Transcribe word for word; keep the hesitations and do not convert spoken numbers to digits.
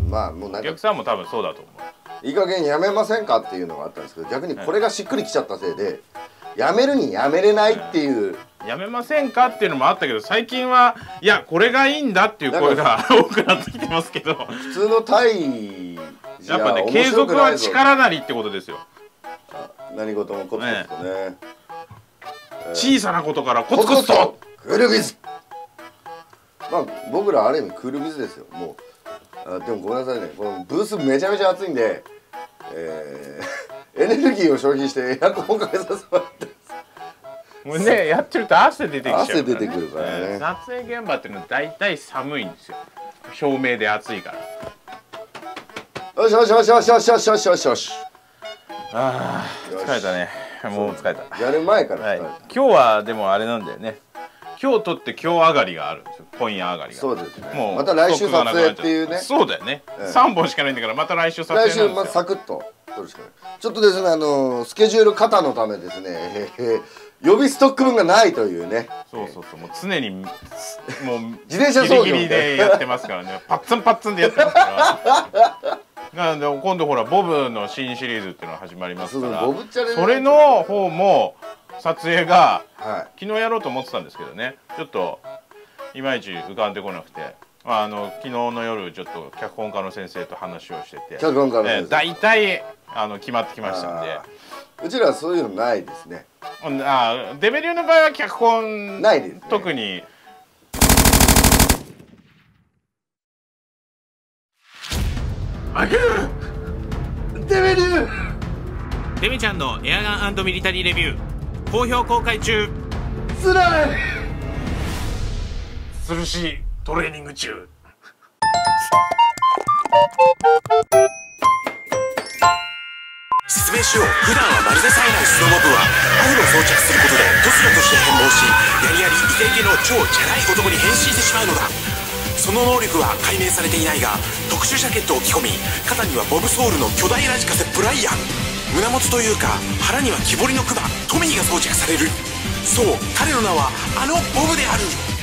まあもうなんかお客さんも多分そうだと思ういい加減やめませんかっていうのがあったんですけど、逆にこれがしっくりきちゃったせいでやめるにやめれないっていう、 う。やめませんかっていうのもあったけど、最近はいやこれがいいんだっていう声が多くなってきてますけど、 普通のタイじゃやっぱね継続は力なりってことですよ。 何事もコツコツとね、 小さなことからコツコツとクールビズ。まあ僕らある意味クールビズですよ。もうあでもごめんなさいね、このブースめちゃめちゃ暑いんで、えー、エネルギーを消費してエアコンをかけさせてもらってもうねやってると汗出てきちゃうからね。 汗出てくるからね。 撮影現場っていうのは大体寒いんですよ。表面で暑いから。 よしよしよしよしよしよしよしよしよし。 ああ疲れたね。もう疲れた。 やる前から疲れた。 はい、今日はでもあれなんだよね。今日撮って今日上がりがあるんですよ。今夜上がりが。 そうですね。 もうまた来週撮影っていうね。 そうだよね。 ええ、 さんぼんしかないんだからまた来週撮影なんですよ。 来週まずサクッと撮るしかない。ちょっとですね、あのスケジュール過多のためですね、えー、予備ストック分がないというね。 そうそうそう、もう常にもう自転車操業ギリギリでやってますからね。パッツンパッツンでやってますからなんで今度ほらボブの新シリーズっていうのが始まりますから、それの方も撮影が、はい、昨日やろうと思ってたんですけどね、ちょっといまいち浮かんでこなくて、あの昨日の夜ちょっと脚本家の先生と話をしてて、 脚本家の先生、 大体あの決まってきましたんで。 うちらはそういうのないですね。 あデベリューの場合は脚本ないです、ね、 特にあげるデベリューデメちゃんのエアガン&ミリタリーレビュー好評公開中。 つらい涼しいトレーニング中。 説明しよう。普段はまるでさえないスノーモブはアフロを装着することで突如として変貌し、やりやりイケイケの超チャラい男に変身してしまうのだ。その能力は解明されていないが、特殊ジャケットを着込み、肩にはボブソウルの巨大ラジカセブライアン、胸元というか腹には木彫りのクマトミーが装着される。そう、彼の名はあのボブである。